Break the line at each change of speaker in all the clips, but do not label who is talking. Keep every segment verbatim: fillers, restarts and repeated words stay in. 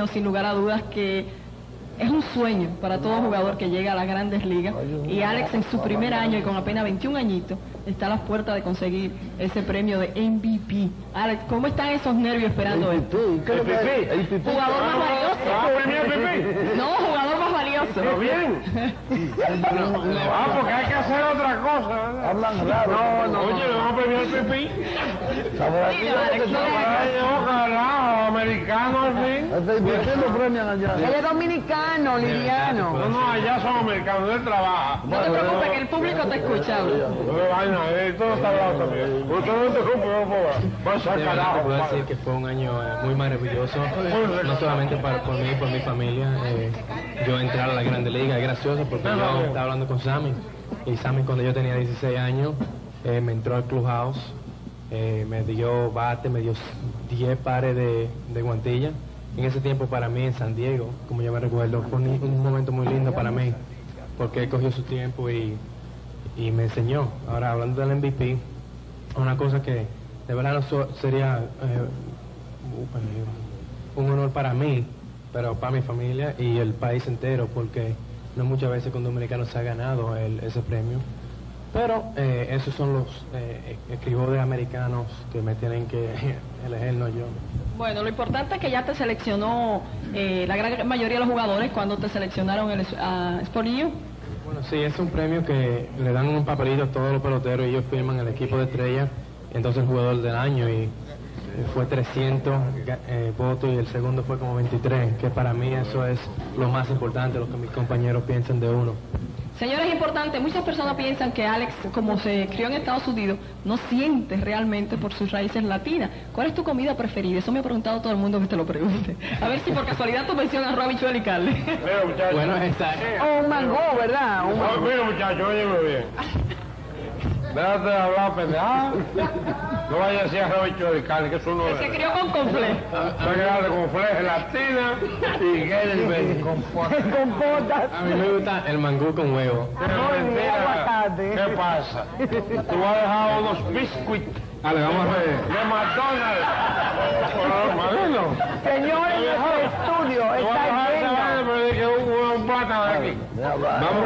premio, sin lugar a dudas, que es un sueño para todo jugador que llega a las grandes ligas. Y Alex, en su primer año y con apenas veintiún añitos, está a las puertas de conseguir ese premio de M V P. Alex, ¿cómo están esos nervios esperando esto? Jugador más valioso. No, jugador más valioso.
Pero bien. Ah, porque hay que hacer otra cosa.
Hablan raro.
No, no. Oye, le vamos a premiar el pipí. Ojalá, americano al fin.
¿Por qué lo premian allá?
Él es dominicano, Liliano.
No, no, allá son americanos, él trabaja.
No te preocupes, que el público te escucha.
Todo está hablado también. Usted no interrumpe, por favor. Vas a carajo.
Puedo decir que fue un año eh, muy maravilloso, no solamente para, por mí, por mi familia. Eh, yo entrar a la Grande Liga es gracioso porque yo estaba hablando con Sammy, y Sammy cuando yo tenía dieciséis años eh, me entró al clubhouse, eh, me dio bate, me dio diez pares de, de guantillas. En ese tiempo para mí en San Diego, como yo me recuerdo, fue un, un momento muy lindo para mí, porque él cogió su tiempo y, y me enseñó. Ahora, hablando del M V P, una cosa que de verdad no so, sería eh, un honor para mí, pero para mi familia y el país entero, porque no muchas veces con dominicanos se ha ganado el, ese premio. Pero eh, esos son los eh, escribores americanos que me tienen que elegir, no yo.
Bueno, lo importante es que ya te seleccionó eh, la gran mayoría de los jugadores cuando te seleccionaron el uh, Sport U.
Bueno, sí, es un premio que le dan un papelito a todos los peloteros y ellos firman el equipo de estrella, entonces el jugador del año, y fue trescientos eh, votos y el segundo fue como veintitrés, que para mí eso es lo más importante, lo que mis compañeros piensan de uno.
Señores, es importante, muchas personas piensan que Alex, como se crió en Estados Unidos, no siente realmente por sus raíces latinas. ¿Cuál es tu comida preferida? Eso me ha preguntado todo el mundo que te lo pregunte. A ver si por casualidad tú mencionas arroz, habichuela y carne.
Mira, muchachos.
Bueno, está.
O un mango, ¿verdad? Un mango.
Mira, muchachos, óyeme bien. Déjate de hablar, pendeja. No vayas a decir arroz, habichuela y carne, que eso no es.
Se crió con conflé.
Se crió con conflé, gelatina y Gelbert con
compotas.
A mí me gusta el mangú con huevo.
Pero,
aguacate.
¿qué pasa? Tú vas a dejar unos biscuits
Dale, vamos a ver.
de McDonald's. Marino.
Señores, nuestro estudio
Tú vas a
está
dejar esa vaina,
lleno.
pero dije un, un plátano de aquí.
Vamos,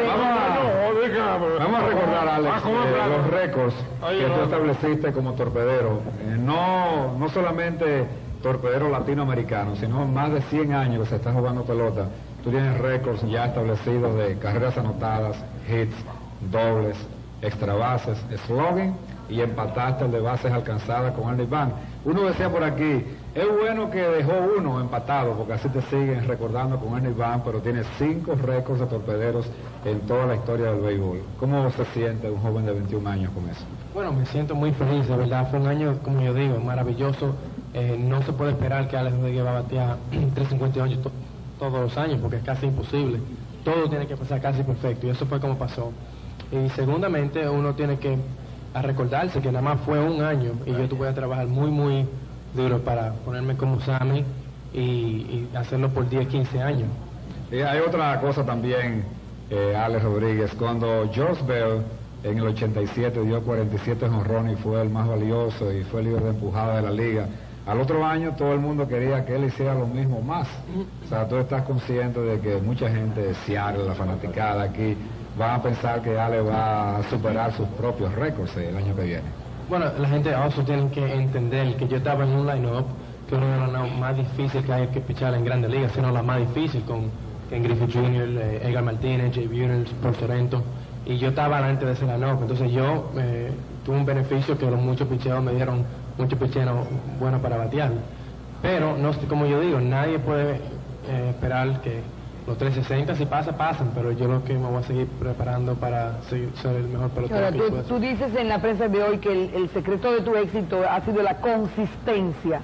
Vamos,
Vamos a recordar, Alex, eh, los récords
Oye,
que
no,
tú
no.
estableciste como torpedero. Eh, no, no solamente torpedero latinoamericano, sino más de cien años que se está jugando pelota. Tú tienes récords ya establecidos de carreras anotadas, hits, dobles, extra bases, slogan, y empataste el de bases alcanzadas con Ernie Banks. Uno decía por aquí, es bueno que dejó uno empatado, porque así te siguen recordando con Ernie Banks, pero tiene cinco récords de torpederos en toda la historia del béisbol. ¿Cómo se siente un joven de veintiún años con eso?
Bueno, me siento muy feliz, de verdad. Fue un año, como yo digo, maravilloso. Eh, no se puede esperar que Alex Rodríguez va a batear tres cincuenta y ocho to todos los años, porque es casi imposible. Todo tiene que pasar casi perfecto, y eso fue como pasó. Y segundamente, uno tiene que a recordarse que nada más fue un año, y yo tuve que trabajar muy, muy duro para ponerme como Sammy y, y hacerlo por diez, quince años.
Y hay otra cosa también, eh, Alex Rodríguez, cuando George Bell en el ochenta y siete dio cuarenta y siete jonrones y fue el más valioso y fue el líder de empujada de la liga, al otro año todo el mundo quería que él hiciera lo mismo más. O sea, tú estás consciente de que mucha gente de Seattle, la fanaticada aquí, van a pensar que Alex va a superar sus propios récords el año que viene.
Bueno, la gente also tiene que entender que yo estaba en un line-up que uno de los más difíciles que hay que pichar en Grandes Ligas, sino la más difícil, con Ken Griffey junior, eh, Edgar Martínez, Jay Buhner, Paul Sorrento, y yo estaba delante de ese line-up. Entonces yo eh, tuve un beneficio que los muchos picheos me dieron, muchos picheos buenos para batear. Pero, no, como yo digo, nadie puede eh, esperar que los trescientos sesenta, si pasa, pasan, pero yo lo que me voy a seguir preparando para ser, ser el mejor pelotero.
Ahora,
que
tú,
yo pueda ser.
tú dices en la prensa de hoy que el, el secreto de tu éxito ha sido la consistencia.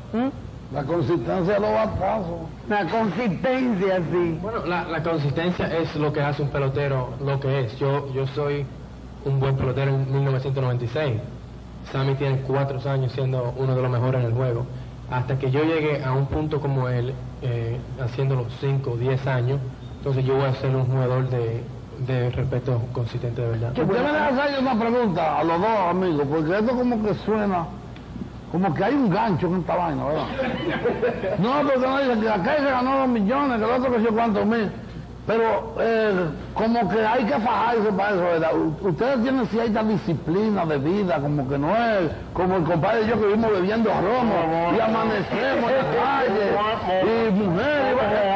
¿Mm?
La consistencia no va a paso.
La consistencia, sí.
Bueno, la, la consistencia es lo que hace un pelotero lo que es. Yo, yo soy un buen pelotero en mil novecientos noventa y seis. Sammy tiene cuatro años siendo uno de los mejores en el juego. Hasta que yo llegue a un punto como él, eh, haciendo los cinco o diez años, entonces yo voy a ser un jugador de, de respeto consistente de verdad.
Usted me deja hacerle una pregunta a los dos amigos, porque esto como que suena como que hay un gancho en esta vaina, ¿verdad? No, porque no dicen que aquel se ganó dos millones, que el otro que sé cuántos mil. Pero eh, como que hay que fajarse para eso, ¿verdad? U- Ustedes tienen cierta disciplina de vida, como que no es como el compadre y yo que vivimos bebiendo romo y amanecemos en la calle y mujeres.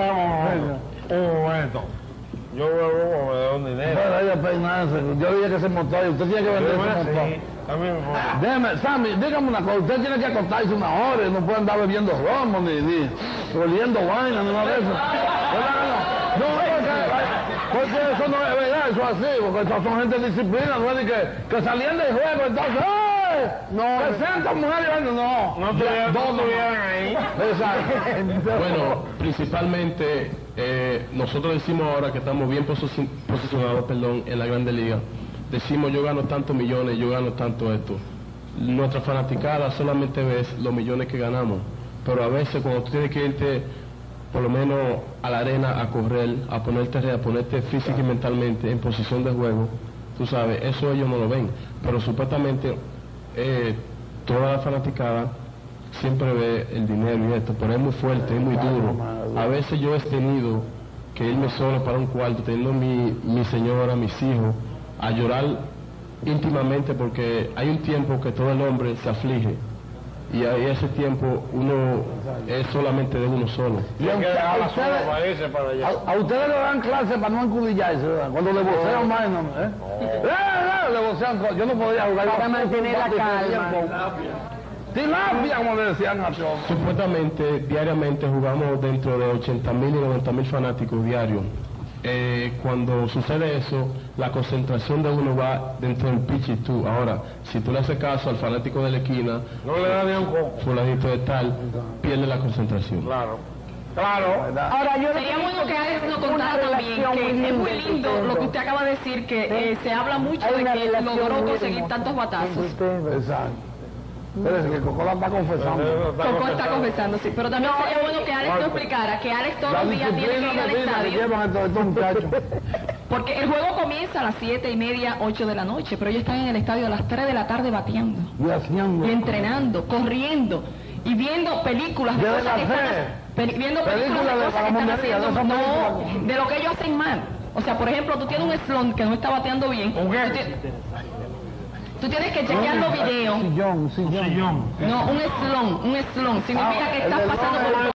y-
Un momento. Yo bebo, me doy un dinero.
Pero hay que peinarse. Yo dije que ese motor, usted tiene que vender ese motor.
Sí, también me puedo.
Déjeme, Sammy, dígame una cosa, usted tiene que acostarse una hora y no puede andar bebiendo romo ni, ni oliendo vaina ni nada de eso. ¿Verdad que no? No, porque, porque eso no es verdad, eso es así, porque estos son gente de disciplina, no es de que, que salían del juego, entonces, ¡ay! No, sesenta mujeres, no, no.
No estuvieran, no
dos
estuvieran ahí.
Exacto.
Bueno, principalmente eh, nosotros decimos ahora que estamos bien posi- posicionados, perdón, en la Grande Liga. Decimos yo gano tantos millones, yo gano tanto esto. Nuestra fanaticada solamente ves los millones que ganamos, pero a veces cuando tú tienes que irte por lo menos a la arena a correr, a ponerte a ponerte física y mentalmente en posición de juego, tú sabes, eso ellos no lo ven, pero supuestamente eh, toda la fanaticada siempre ve el dinero y esto, pero es muy fuerte, es muy duro. A veces yo he tenido que irme solo para un cuarto, teniendo mi, mi señora, mis hijos, a llorar íntimamente porque hay un tiempo que todo el hombre se aflige y ahí ese tiempo uno es solamente de uno solo.
Y a,
Hay que
usted-
dejar
a
la sola
ustedes,
para irse para allá.
a, a ustedes le dan clase para no encudillarse, ¿verdad? Cuando le vocean más, ¿no? ¿Eh? Eh, eh, le vocean cosas. Yo no podía jugar.
Para
Yo
mantener la
todo el
calma.
tiempo. Tilapia, como le decían a todos.
Supuestamente, diariamente jugamos dentro de ochenta mil y noventa mil fanáticos diarios. Eh, cuando sucede eso, la concentración de uno va dentro del pitch y tú. Ahora, si tú le haces caso al fanático de la esquina,
No le da ni un coco.
fulanito de tal, pierde la concentración.
Claro. Claro.
Ahora yo
Sería bueno que Alex nos
una
contara también
relación
que
muy
es muy
linda
lindo
entre
lo que
ustedes
usted acaba de decir, que eh, se habla mucho
Hay
de
una
que
relación
logró
muy
conseguir
hermosa
tantos
entre
batazos.
ustedes.
Exacto. Pero es que Cocola está confesando.
Coco está confesando, sí, pero también sería bueno que Alex nos explicara que Alex todos
La
los días tiene que
disciplina
ir al
de vida que
estadio,
llevan estos, estos muchachos.
porque el juego comienza a las siete y media, ocho de la noche, pero ellos están en el estadio a las tres de la tarde bateando,
Y haciendo.
y entrenando, corriendo, y viendo películas de
Debe
cosas que
hacer.
están, peli- viendo películas
Películas
de
de
cosas que están
Salamondería, de
haciendo,
esas
no,
películas.
de lo que ellos hacen mal. O sea, por ejemplo, tú tienes un slump que no está bateando bien.
¿Un qué?
Tú, ti- tú tienes que chequear los videos.
Sillón, sillón.
No, un slump, un slump significa
Ah,
que
el
estás
del
pasando
slump
por